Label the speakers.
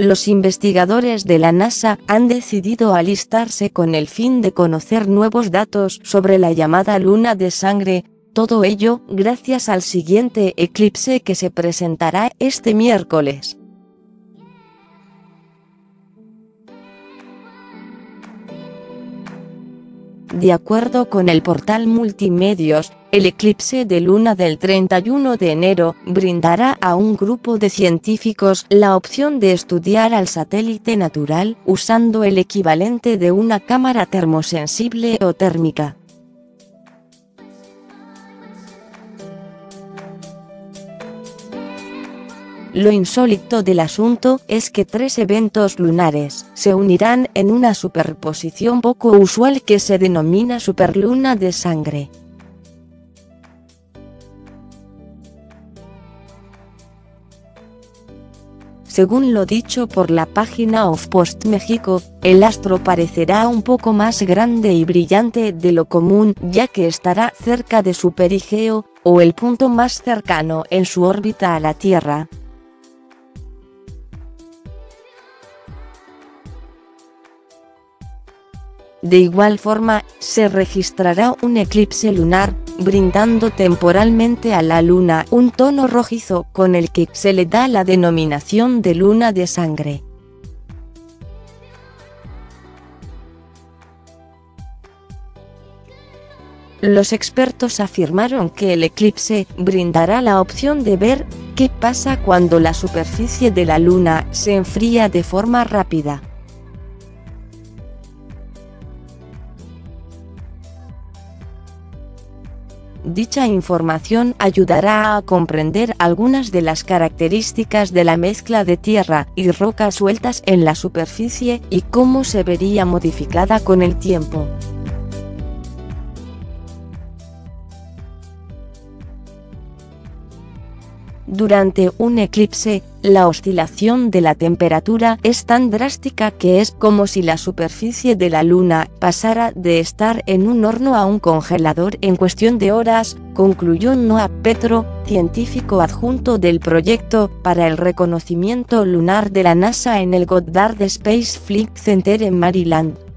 Speaker 1: Los investigadores de la NASA han decidido alistarse con el fin de conocer nuevos datos sobre la llamada luna de sangre, todo ello gracias al siguiente eclipse que se presentará este miércoles. De acuerdo con el portal Multimedios, el eclipse de luna del 31 de enero brindará a un grupo de científicos la opción de estudiar al satélite natural usando el equivalente de una cámara termosensible o térmica. Lo insólito del asunto es que 3 eventos lunares se unirán en una superposición poco usual que se denomina superluna de sangre. Según lo dicho por la página of Post México, el astro parecerá un poco más grande y brillante de lo común, ya que estará cerca de su perigeo, o el punto más cercano en su órbita a la Tierra. De igual forma, se registrará un eclipse lunar, brindando temporalmente a la luna un tono rojizo con el que se le da la denominación de luna de sangre. Los expertos afirmaron que el eclipse brindará la opción de ver qué pasa cuando la superficie de la luna se enfría de forma rápida. Dicha información ayudará a comprender algunas de las características de la mezcla de tierra y rocas sueltas en la superficie y cómo se vería modificada con el tiempo. Durante un eclipse, la oscilación de la temperatura es tan drástica que es como si la superficie de la luna pasara de estar en un horno a un congelador en cuestión de horas, concluyó Noah Petro, científico adjunto del proyecto para el reconocimiento lunar de la NASA en el Goddard Space Flight Center en Maryland.